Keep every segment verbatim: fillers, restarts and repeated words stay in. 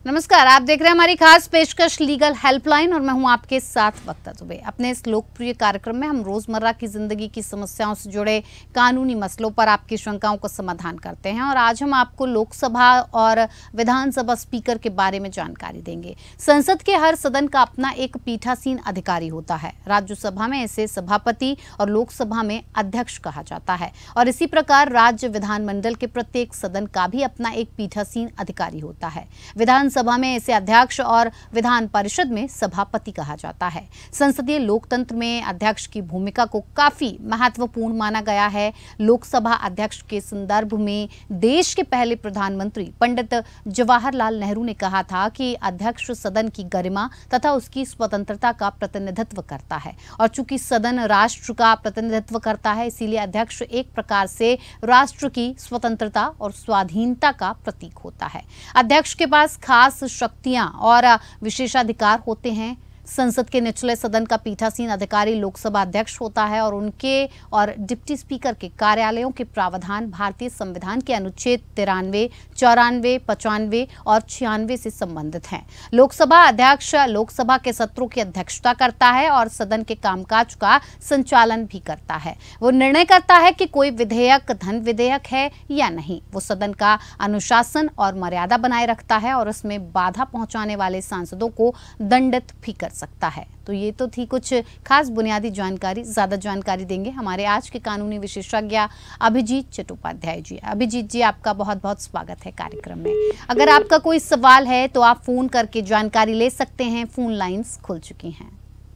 नमस्कार, आप देख रहे हैं हमारी खास पेशकश लीगल हेल्पलाइन और मैं हूं आपके साथ वक्ता दुबे। अपने इस लोकप्रिय कार्यक्रम में हम रोजमर्रा की जिंदगी की समस्याओं से जुड़े कानूनी मसलों पर आपकी शंकाओं का समाधान करते हैं और आज हम आपको लोकसभा और विधानसभा स्पीकर के बारे में जानकारी देंगे। संसद के हर सदन का अपना एक पीठासीन अधिकारी होता है। राज्यसभा में इसे सभापति और लोकसभा में अध्यक्ष कहा जाता है और इसी प्रकार राज्य विधानमंडल के प्रत्येक सदन का भी अपना एक पीठासीन अधिकारी होता है। विधान सभा में इसे अध्यक्ष और विधान परिषद में सभापति कहा जाता है। संसदीय लोकतंत्र में अध्यक्ष की भूमिका को काफी महत्वपूर्ण माना गया है। लोकसभा अध्यक्ष के संदर्भ में देश के पहले प्रधानमंत्री पंडित जवाहरलाल नेहरू ने कहा था कि अध्यक्ष सदन की गरिमा तथा उसकी स्वतंत्रता का प्रतिनिधित्व करता है और चूंकि सदन राष्ट्र का प्रतिनिधित्व करता है, इसीलिए अध्यक्ष एक प्रकार से राष्ट्र की स्वतंत्रता और स्वाधीनता का प्रतीक होता है। अध्यक्ष के पास खास शक्तियां और विशेषाधिकार होते हैं। संसद के निचले सदन का पीठासीन अधिकारी लोकसभा अध्यक्ष होता है और उनके और डिप्टी स्पीकर के कार्यालयों के प्रावधान भारतीय संविधान के अनुच्छेद तिरानवे, चौरानवे, पचानवे और छियानवे से संबंधित हैं। लोकसभा अध्यक्ष लोकसभा के सत्रों की अध्यक्षता करता है और सदन के कामकाज का संचालन भी करता है। वो निर्णय करता है कि कोई विधेयक धन विधेयक है या नहीं। वो सदन का अनुशासन और मर्यादा बनाए रखता है और उसमें बाधा पहुंचाने वाले सांसदों को दंडित भी कर सकता है। तो ये तो थी कुछ खास बुनियादी जानकारी। ज्यादा जानकारी देंगे हमारे आज के कानूनी विशेषज्ञ अभिजीत चट्टोपाध्याय जी। अभिजीत जी, आपका बहुत बहुत स्वागत है कार्यक्रम में। अगर आपका कोई सवाल है तो आप फोन करके जानकारी ले सकते हैं। फोन लाइंस खुल चुकी हैं।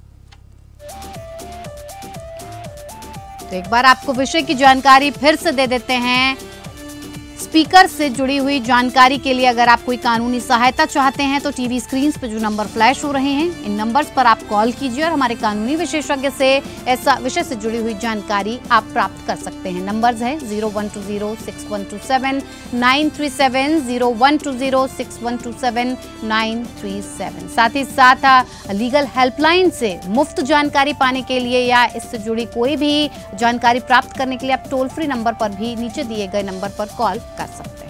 तो एक बार आपको विषय की जानकारी फिर से दे देते हैं। स्पीकर से जुड़ी हुई जानकारी के लिए अगर आप कोई कानूनी सहायता चाहते हैं तो टीवी स्क्रीन पर जो नंबर फ्लैश हो रहे हैं, इन नंबर्स पर आप कॉल कीजिए और हमारे कानूनी विशेषज्ञ से ऐसा विषय से जुड़ी हुई जानकारी आप प्राप्त कर सकते हैं। नंबर्स हैं zero one two zero six one two seven nine three seven, zero one two zero six one two seven nine three seven. साथ ही साथ लीगल हेल्पलाइन से मुफ्त जानकारी पाने के लिए या इससे जुड़ी कोई भी जानकारी प्राप्त करने के लिए आप टोल फ्री नंबर पर भी नीचे दिए गए नंबर पर कॉल कर सकते हैं।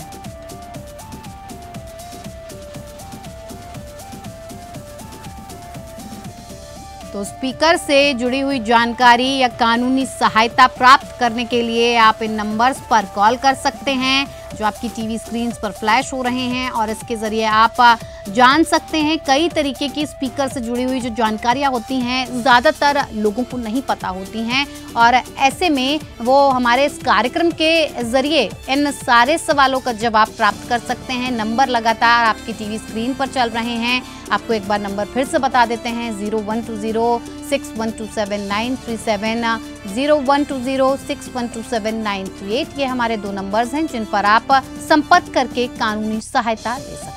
तो स्पीकर से जुड़ी हुई जानकारी या कानूनी सहायता प्राप्त करने के लिए आप इन नंबर्स पर कॉल कर सकते हैं जो आपकी टीवी स्क्रीन्स पर फ्लैश हो रहे हैं और इसके जरिए आप जान सकते हैं कई तरीके की स्पीकर से जुड़ी हुई जो जानकारियां होती हैं ज़्यादातर लोगों को नहीं पता होती हैं और ऐसे में वो हमारे इस कार्यक्रम के जरिए इन सारे सवालों का जवाब प्राप्त कर सकते हैं। नंबर लगातार आपकी टीवी स्क्रीन पर चल रहे हैं। आपको एक बार नंबर फिर से बता देते हैं zero one two zero six one two seven nine three seven, zero one two zero six one two seven nine three eight. ये हमारे दो नंबर्स हैं जिन पर आप संपर्क करके कानूनी सहायता ले सकते हैं।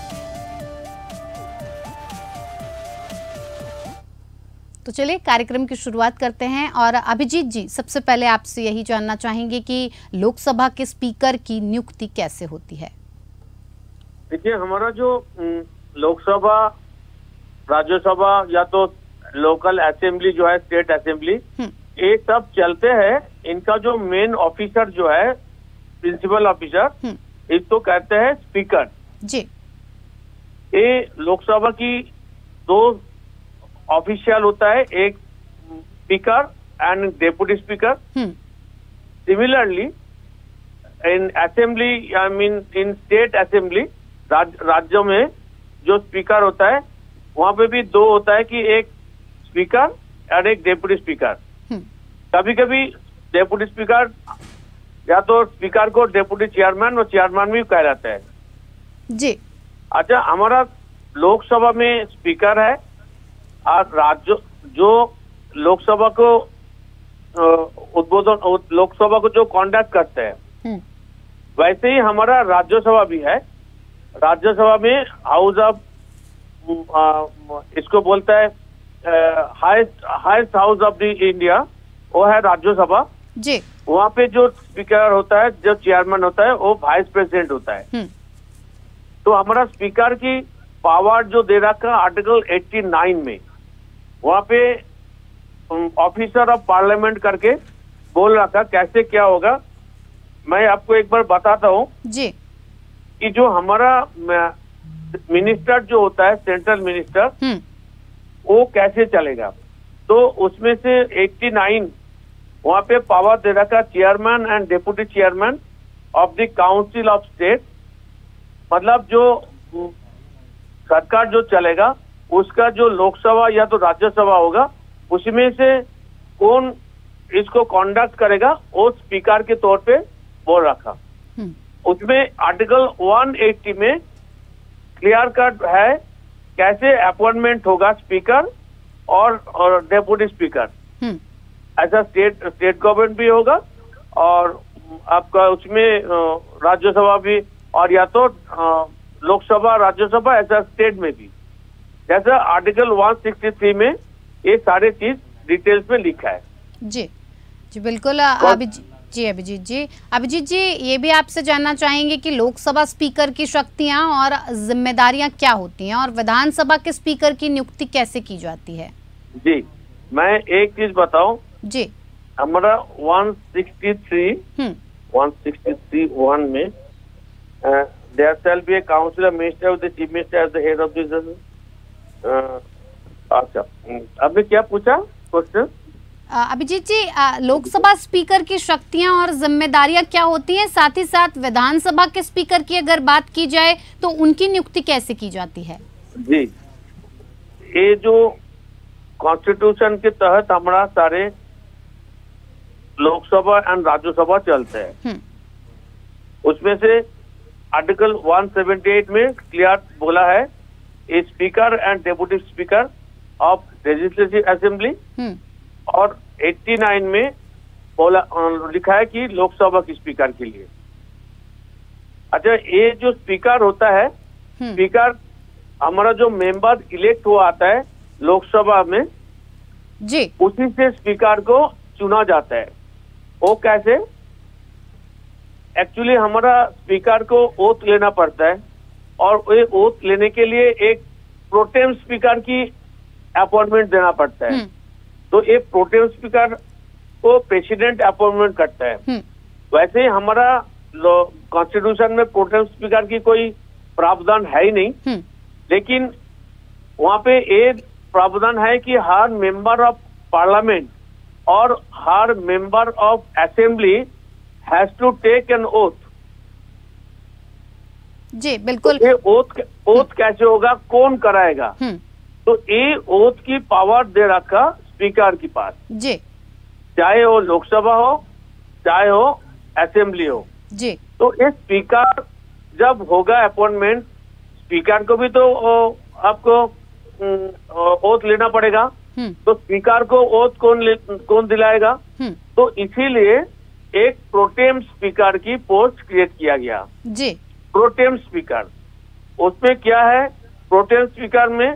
तो चलिए कार्यक्रम की शुरुआत करते हैं और अभिजीत जी, सबसे पहले आपसे यही जानना चाहेंगे कि लोकसभा के स्पीकर की नियुक्ति कैसे होती है? देखिए, हमारा जो लोकसभा, राज्यसभा या तो लोकल असेंबली जो है, स्टेट असेंबली, ये सब चलते हैं। इनका जो मेन ऑफिसर जो है, प्रिंसिपल ऑफिसर, इसको कहते हैं स्पीकर जी। ये लोकसभा की दो ऑफिशियल होता है, एक speaker and deputy speaker. Similarly in assembly, I mean in state assembly, राज्यों में जो स्पीकर होता है वहां पे भी दो होता है कि एक स्पीकर और एक डेप्यूटी स्पीकर। कभी कभी डेप्यूटी स्पीकर या तो स्पीकर को डेप्यूटी चेयरमैन और चेयरमैन भी कह जाते हैं जी। अच्छा, हमारा लोकसभा में स्पीकर है और राज्य जो लोकसभा को उद्बोधन, लोकसभा को जो कॉन्डक्ट करते हैं, वैसे ही हमारा राज्यसभा भी है। राज्यसभा में हाउस ऑफ, इसको बोलता है highest highest house of the India, वो है राज्यसभा जी। वहाँ पे जो स्पीकर होता है, जो चेयरमैन होता है, वो वाइस प्रेसिडेंट होता है। तो हमारा स्पीकर की पावर जो दे रखा आर्टिकल नवासी में, वहाँ पे ऑफिसर ऑफ पार्लियामेंट करके बोल रखा कैसे क्या होगा। मैं आपको एक बार बताता हूँ जी कि जो हमारा मिनिस्टर जो होता है, सेंट्रल मिनिस्टर, हम्म वो कैसे चलेगा। तो उसमें से नवासी वहां पे पावर दे रखा chairman and deputy chairman of the council of state, मतलब जो सरकार जो चलेगा उसका जो लोकसभा या तो राज्यसभा होगा, उसमें से कौन इसको कंडक्ट करेगा वो स्पीकर के तौर पे बोल रखा। उसमें आर्टिकल एक सौ अस्सी में क्लियर कट है कैसे अपॉइंटमेंट होगा स्पीकर और, और डेप्यूटी स्पीकर। ऐसा स्टेट स्टेट गवर्नमेंट भी होगा और आपका उसमें राज्यसभा भी, और या तो लोकसभा राज्यसभा, ऐसा स्टेट में भी। जैसा आर्टिकल एक सौ तिरसठ में ये सारे चीज डिटेल्स में लिखा है। जी जी बिल्कुल। अभिजीत जी अभिजीत जी अभिजीत जी ये भी आपसे जानना चाहेंगे कि लोकसभा स्पीकर की शक्तियां और जिम्मेदारियां क्या होती हैं और विधानसभा के स्पीकर की नियुक्ति कैसे की जाती है। जी मैं एक चीज बताऊं जी, हमारा एक सौ तिरसठ हम्म एक सौ तिरसठ वन में there shall be a council of minister of the chief minister as the head of the. अच्छा, आपने क्या पूछा क्वेश्चन? अभिजीत जी, लोकसभा स्पीकर की शक्तियां और जिम्मेदारियां क्या होती हैं, साथ ही साथ विधानसभा के स्पीकर की अगर बात की जाए तो उनकी नियुक्ति कैसे की जाती है? जी, ये जो कॉन्स्टिट्यूशन के तहत हमारा सारे लोकसभा एंड राज्यसभा चलते हैं, उसमें से आर्टिकल एक सौ अठहत्तर में क्लियर बोला है speaker and deputy speaker of legislative assembly, और नवासी में बोला लिखा है कि लोकसभा की स्पीकर के लिए। अच्छा, ये जो स्पीकर होता है, स्पीकर हमारा जो मेंबर इलेक्ट हुआ आता है लोकसभा में जी, उसी से स्पीकर को चुना जाता है। वो कैसे? एक्चुअली हमारा स्पीकर को ओथ लेना पड़ता है और ये ओथ लेने के लिए एक प्रोटेम स्पीकर की अपॉइंटमेंट देना पड़ता है। तो एक प्रोटेम स्पीकर को प्रेसिडेंट अपॉइंटमेंट करता है। वैसे ही हमारा कॉन्स्टिट्यूशन में प्रोटेम स्पीकर की कोई प्रावधान है ही नहीं, लेकिन वहां पे एक प्रावधान है कि हर मेंबर ऑफ पार्लियामेंट और हर member of assembly has to take an oath. जी बिल्कुल। तो ये ओथ ओथ कैसे होगा, कौन कराएगा? तो ये ओथ की पावर दे रखा स्पीकर के पास, जी, चाहे वो लोकसभा हो चाहे हो असेंबली हो। जी, तो ये स्पीकर जब होगा अपॉइंटमेंट, स्पीकर को भी तो आपको ओथ लेना पड़ेगा। तो स्पीकर को ओथ कौन कौन दिलाएगा? तो इसीलिए एक प्रोटेम स्पीकर की पोस्ट क्रिएट किया गया। जी, प्रोटेम स्पीकर, उसमें क्या है, प्रोटेम स्पीकर में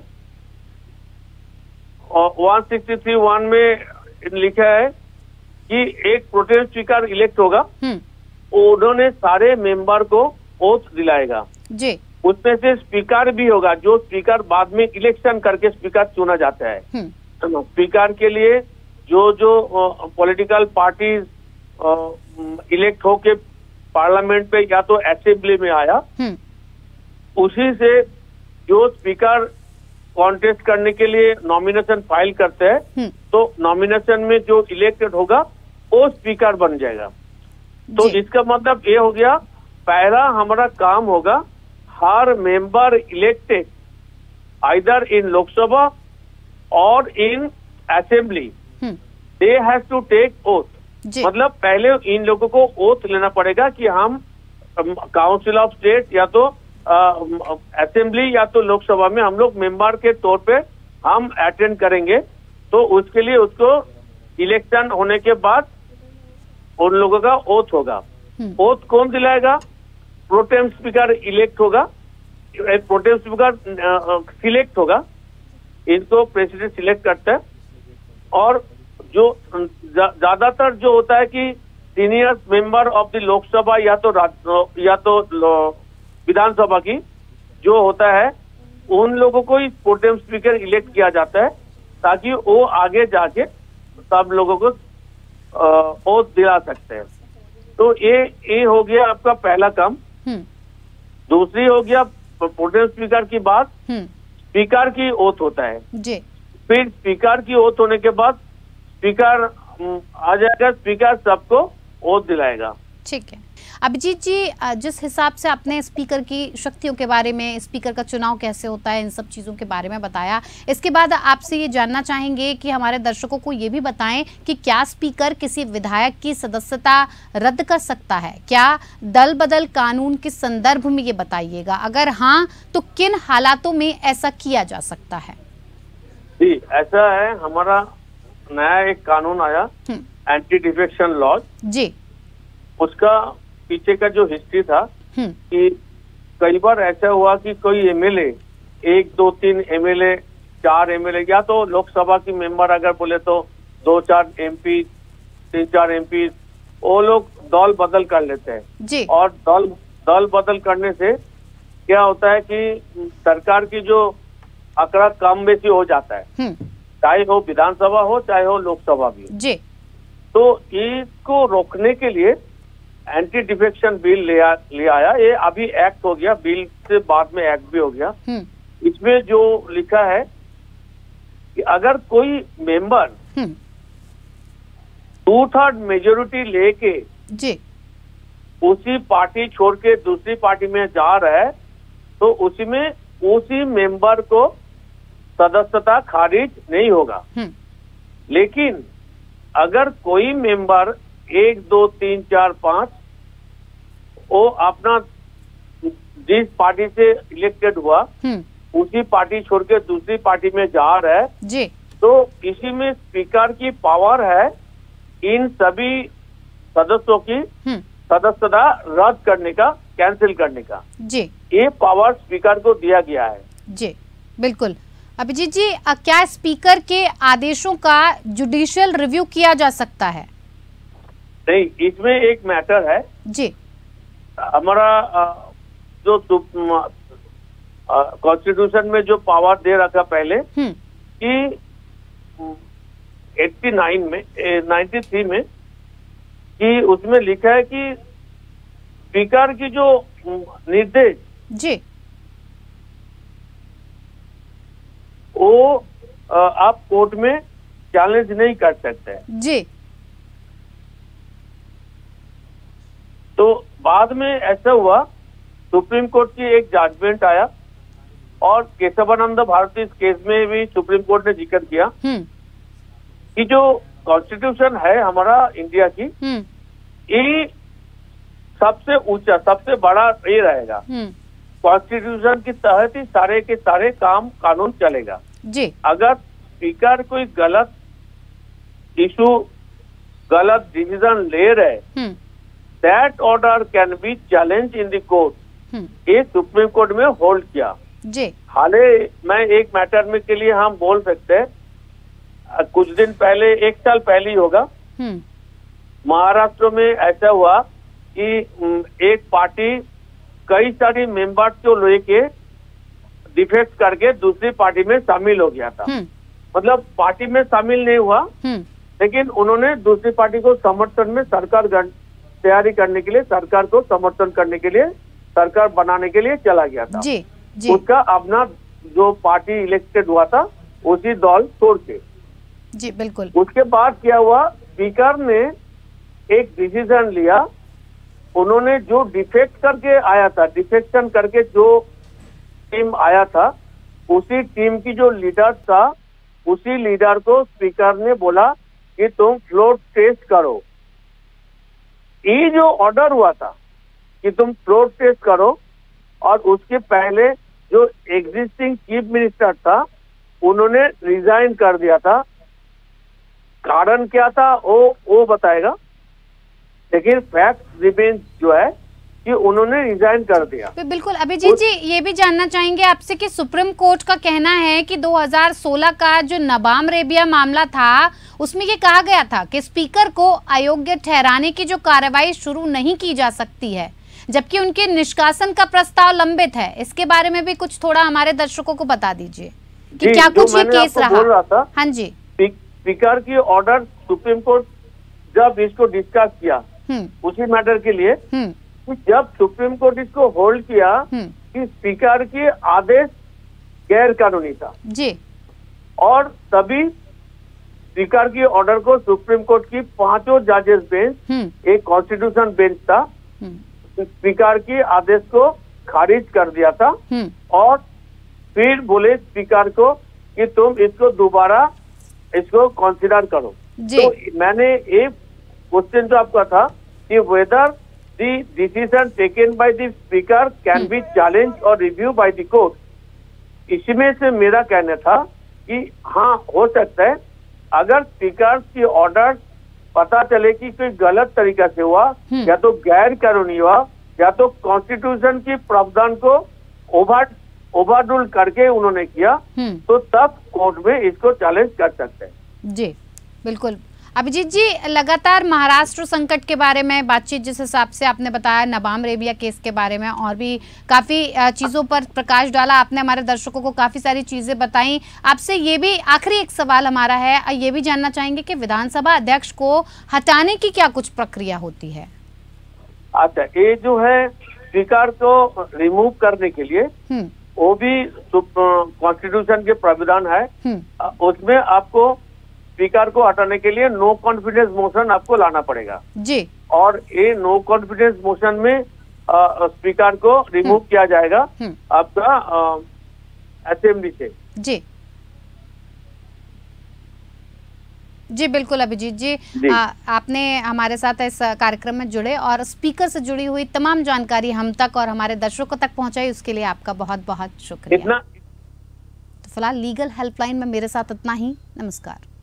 एक सौ तिरसठ वन में लिखा है कि एक प्रोटेम स्पीकर इलेक्ट होगा, उन्होंने सारे मेंबर को ओथ दिलाएगा। जी, उसमें से स्पीकर भी होगा, जो स्पीकर बाद में इलेक्शन करके स्पीकर चुना जाता है। स्पीकर के लिए जो जो पॉलिटिकल पार्टीज इलेक्ट होके पार्लियामेंट पे या तो असेंबली में आया, उसी से जो स्पीकर कॉन्टेस्ट करने के लिए नॉमिनेशन फाइल करते हैं, तो नॉमिनेशन में जो इलेक्टेड होगा वो स्पीकर बन जाएगा। तो इसका मतलब ये हो गया, पहला हमारा काम होगा हर member elected either in Lok Sabha और in assembly, they have to take oath. मतलब पहले इन लोगों को ओथ लेना पड़ेगा कि हम काउंसिल ऑफ स्टेट या तो असेंबली या तो लोकसभा में हम लोग मेंबर के तौर पे हम अटेंड करेंगे। तो उसके लिए उसको इलेक्शन होने के बाद उन लोगों का ओथ होगा। ओथ कौन दिलाएगा? प्रोटेम स्पीकर इलेक्ट होगा, प्रोटेम स्पीकर सिलेक्ट होगा, इनको प्रेसिडेंट सिलेक्ट करता है। और जो ज्यादातर जो होता है कि senior member of the Lok Sabha या तो या तो विधानसभा की जो होता है, उन लोगों को ही प्रोटेम स्पीकर इलेक्ट किया जाता है ताकि वो आगे जाके सब लोगों को ओथ दिला सकते हैं। तो ये ये हो गया आपका पहला काम। दूसरी हो गया प्रोटेम स्पीकर की बाद स्पीकर की ओथ होता है जी। फिर स्पीकर की ओथ होने के बाद स्पीकर आ जाएगा, स्पीकर सबको ओथ दिलाएगा। ठीक है अभिजीत जी, जिस हिसाब से आपने स्पीकर की शक्तियों के बारे में, स्पीकर का चुनाव कैसे होता है, इन सब चीज़ों के बारे में बताया, इसके बाद आपसे ये जानना चाहेंगे कि हमारे दर्शकों को ये भी बताएं कि क्या स्पीकर किसी विधायक की सदस्यता रद्द कर सकता है? क्या दल बदल कानून के संदर्भ में ये बताइएगा, अगर हाँ तो किन हालातों में ऐसा किया जा सकता है? जी ऐसा है, हमारा नया एक कानून आया एंटी डिफेक्शन लॉ जी, उसका पीछे का जो हिस्ट्री था कि कई बार ऐसा हुआ कि कोई एमएलए, एक दो तीन एमएलए, चार एमएलए, या तो लोकसभा की मेंबर अगर बोले तो दो चार एमपी, तीन चार एमपी, वो लोग दल बदल कर लेते हैं जी। और दल दल बदल करने से क्या होता है कि सरकार की जो आंकड़ा कम बेसी हो जाता है, चाहे वो विधानसभा हो चाहे हो लोकसभा भी जी। तो इसको रोकने के लिए एंटी डिफेक्शन बिल ले, आ, ले आया। ये अभी एक्ट हो गया, बिल से बाद में एक्ट भी हो गया। इसमें जो लिखा है कि अगर कोई मेंबर टू थर्ड मेजोरिटी लेके जी उसी पार्टी छोड़ के दूसरी पार्टी में जा रहा है तो उसी में उसी मेंबर को सदस्यता खारिज नहीं होगा। लेकिन अगर कोई मेंबर एक दो तीन चार पांच वो अपना जिस पार्टी से इलेक्टेड हुआ उसी पार्टी छोड़ के दूसरी पार्टी में जा रहा है जी, तो इसी में स्पीकर की पावर है इन सभी सदस्यों की सदस्यता रद्द करने का, कैंसिल करने का। जी, ये पावर स्पीकर को दिया गया है। जी बिल्कुल। अभिजीत जी, क्या स्पीकर के आदेशों का जुडिशियल रिव्यू किया जा सकता है? नहीं, इसमें एक मैटर है जी, हमारा जो कॉन्स्टिट्यूशन में जो पावर दे रखा पहले कि एट्टी नाइन में नाइन्टी थ्री में कि उसमें लिखा है कि स्पीकर की जो निर्देश जी वो आप कोर्ट में चैलेंज नहीं कर सकते जी। तो बाद में ऐसा हुआ, सुप्रीम कोर्ट की एक जजमेंट आया और केशवानंद भारती इस केस में भी सुप्रीम कोर्ट ने जिक्र किया कि जो कॉन्स्टिट्यूशन है हमारा इंडिया की, ये सबसे ऊंचा, सबसे बड़ा ये रहेगा। कॉन्स्टिट्यूशन के तहत ही सारे के सारे काम कानून चलेगा जी। अगर स्पीकर कोई गलत इशू, गलत डिसीजन ले रहे, that order can be challenge in the court. ये सुप्रीम कोर्ट में होल्ड किया जी। हाले मैं एक मैटर में के लिए हम बोल सकते हैं, कुछ दिन पहले, एक साल पहले ही होगा, महाराष्ट्र में ऐसा हुआ कि एक पार्टी कई सारी मेंबर्स को लेके डिफेक्ट करके दूसरी पार्टी में शामिल हो गया था। मतलब पार्टी में शामिल नहीं हुआ लेकिन उन्होंने दूसरी पार्टी को समर्थन में सरकार तैयारी करने के लिए, सरकार को समर्थन करने के लिए, सरकार बनाने के लिए चला गया था जी, जी। उसका अपना जो पार्टी इलेक्टेड हुआ था उसी दल छोड़ के जी बिल्कुल। उसके बाद क्या हुआ, स्पीकर ने एक डिसीजन लिया, उन्होंने जो डिफेक्ट करके आया था, डिफेक्शन करके जो टीम आया था, उसी टीम की जो लीडर था, उसी लीडर को स्पीकर ने बोला कि तुम फ्लोर टेस्ट करो। ये जो ऑर्डर हुआ था कि तुम फ्लोर टेस्ट करो, और उसके पहले जो एग्जिस्टिंग चीफ मिनिस्टर था उन्होंने रिजाइन कर दिया था। कारण क्या था वो वो बताएगा, लेकिन फैक्ट रिमेन जो है कि उन्होंने रिजाइन कर दिया। तो बिल्कुल अभिजीत जी, ये भी जानना चाहेंगे आपसे कि सुप्रीम कोर्ट का कहना है कि दो हज़ार सोलह का जो नबाम रेबिया मामला था उसमें ये कहा गया था कि स्पीकर को अयोग्य ठहराने की जो कार्रवाई शुरू नहीं की जा सकती है, जबकि उनके निष्कासन का प्रस्ताव लंबित है। इसके बारे में भी कुछ थोड़ा हमारे दर्शकों को बता दीजिए कि क्या कुछ ये केस रहा। बोल रहा था, हाँ जी, स्पीकर की ऑर्डर सुप्रीम कोर्ट जब इसको डिस्कस किया उसी मैटर के लिए, जब सुप्रीम कोर्ट इसको होल्ड किया कि स्पीकर के आदेश गैर कानूनी था जी, और तभी स्पीकर की ऑर्डर को सुप्रीम कोर्ट की पांचों जजेस बेंच, एक कॉन्स्टिट्यूशन बेंच था, स्पीकर के आदेश को खारिज कर दिया था और फिर बोले स्पीकर को कि तुम इसको दोबारा इसको कंसीडर करो। तो मैंने एक क्वेश्चन जो आपका था कि whether the decision taken by the speaker can be challenge और रिव्यू बाय द कोर्ट, इसमें से मेरा कहना था कि हाँ हो सकता है, अगर स्पीकर की ऑर्डर पता चले कि कोई गलत तरीका से हुआ या तो गैर कानूनी हुआ या तो कॉन्स्टिट्यूशन की प्रावधान को ओवर ओवररूल करके उन्होंने किया, तो तब कोर्ट में इसको चैलेंज कर सकते हैं। जी बिल्कुल। अभिजीत जी, लगातार महाराष्ट्र संकट के बारे में बातचीत, जिस हिसाब से आपने बताया नबाम रेबिया केस के बारे में और भी काफ़ी चीज़ों पर प्रकाश डाला आपने, हमारे दर्शकों को काफ़ी सारी चीज़ें बताई। आपसे ये भी आखिरी एक सवाल हमारा है, ये भी जानना चाहेंगे कि विधानसभा अध्यक्ष को हटाने की क्या कुछ प्रक्रिया होती है? अच्छा, ये जो है स्पीकर को रिमूव करने के लिए वो भी कॉन्स्टिट्यूशन के प्रावधान है, उसमें आपको स्पीकर को हटाने के लिए नो कॉन्फिडेंस मोशन आपको लाना पड़ेगा जी, और ये नो कॉन्फिडेंस मोशन में स्पीकर को रिमूव किया जाएगा आपका असेंबली से। जी जी बिल्कुल अभिजीत जी, जी। आ, आपने हमारे साथ इस कार्यक्रम में जुड़े और स्पीकर से जुड़ी हुई तमाम जानकारी हम तक और हमारे दर्शकों तक पहुंचाई, उसके लिए आपका बहुत बहुत शुक्रिया। तो फिलहाल लीगल हेल्पलाइन में मेरे साथ इतना ही। नमस्कार।